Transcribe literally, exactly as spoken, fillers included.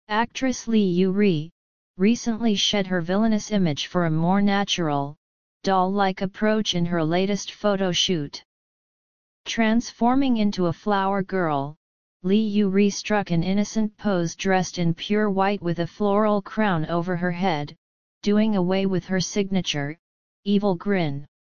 Actress Lee Yoo Ri recently shed her villainous image for a more natural, doll-like approach in her latest photo shoot. Transforming into a flower girl, Lee Yoo Ri struck an innocent pose dressed in pure white with a floral crown over her head, doing away with her signature, evil grin.